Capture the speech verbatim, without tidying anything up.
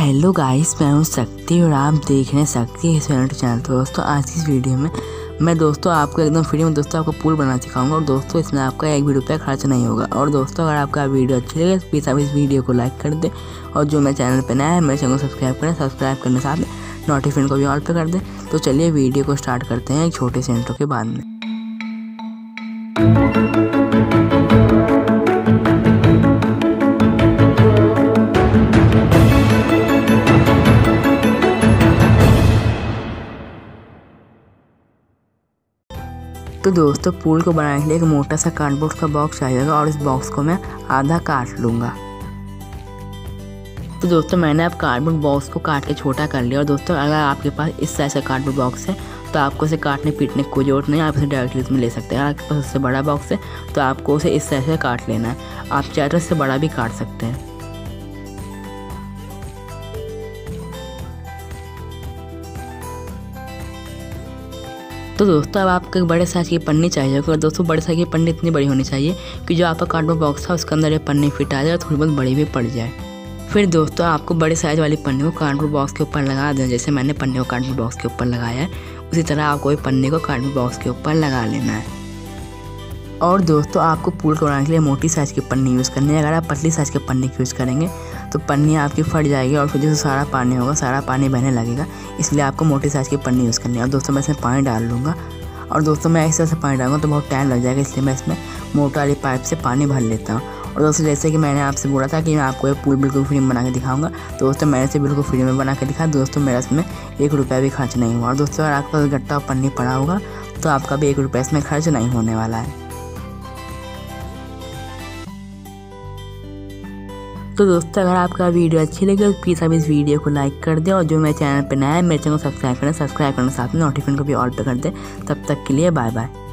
Hello guys, मैं हूँ शक्ति और आप देख रहे हैं शक्ति चैनल। तो दोस्तों आज की इस वीडियो में मैं दोस्तों आपको एकदम फ्री में दोस्तों आपको पूल बनाना सिखाऊंगा और दोस्तों इसमें आपका एक भी रुपया खर्च नहीं होगा। और दोस्तों अगर आपका वीडियो अच्छी लगे तो प्लीज़ आप इस वीडियो को लाइक कर दें और जो मेरे चैनल पर नया है मेरे चैनल को सब्सक्राइब करें। सब्सक्राइब करने के साथ नोटिफिकेशन को भी ऑल पे कर दें। तो चलिए वीडियो को स्टार्ट करते हैं एक छोटे से इंट्रो के बाद में। तो दोस्तों पूल को बनाने के लिए एक मोटा सा कार्डबोर्ड का बॉक्स चाहिएगा और इस बॉक्स को मैं आधा काट लूँगा। तो दोस्तों मैंने अब कार्डबोर्ड बॉक्स को काट के छोटा कर लिया। और दोस्तों अगर आपके पास इस साइज का कार्डबोर्ड बॉक्स है तो आपको इसे काटने पीटने की कोई जरूरत नहीं है, आप इसे डायरेक्टली इसमें ले सकते हैं। अगर आपके पास उससे बड़ा बॉक्स है तो आपको उसे इस साइज से काट लेना है। आप चाहे तो इससे बड़ा भी काट सकते हैं। तो दोस्तों अब आपको एक बड़े साइज़ की पन्नी चाहिए होगी। और दोस्तों बड़े साइज़ की पन्नी इतनी बड़ी होनी चाहिए कि जो आपका कार्डबोर्ड बॉक्स था उसके अंदर ये पन्नी फिट आ जाए और थोड़ी बहुत बड़ी भी पड़ जाए। फिर दोस्तों आपको बड़े साइज़ वाली पन्नी को कार्डबोर्ड बॉक्स के ऊपर लगा दें। जैसे मैंने पन्नी को कार्डबोर्ड बॉक्स के ऊपर लगाया है उसी तरह आपको भी पन्नी को कार्डबोर्ड बॉक्स के ऊपर लगा लेना है। और दोस्तों आपको पूल को बनाने के लिए मोटी साइज़ की पन्नी यूज़ करनी है। अगर आप पतली साइज़ की पन्नी की यूज़ करेंगे तो पन्नी आपकी फट जाएगी और फिर जो सारा पानी होगा सारा पानी बहने लगेगा। इसलिए आपको मोटी साइज़ की पन्नी यूज़ करनी है। और दोस्तों मैं इसमें पानी डाल लूँगा और दोस्तों मैं इस तरह से पानी डालूंगा तो बहुत टाइम लग जाएगा, इसलिए मैं इसमें मोटर वाली पाइप से पानी भर लेता हूँ। और दोस्तों जैसे कि मैंने आपसे बोला था कि मैं आपको ये पूल बिल्कुल फ्री में बना के दिखाऊंगा, तो दोस्तों मैंने इसे बिल्कुल फ्री में बना के दिखा। दोस्तों मेरा इसमें एक रुपया भी खर्च नहीं हुआ। और दोस्तों अगर आपका गट्टा पन्नी पड़ा होगा तो आपका भी एक रुपया इसमें खर्च नहीं होने वाला है। तो दोस्तों अगर आपका वीडियो अच्छी लगे तो प्लीज़ आप इस वीडियो को लाइक कर दें और जो मेरे चैनल पर नया है मेरे चैनल को सब्सक्राइब करें। सब्सक्राइब करने के साथ में नोटिफिकेशन को भी ऑल पे कर दें। तब तक के लिए बाय बाय।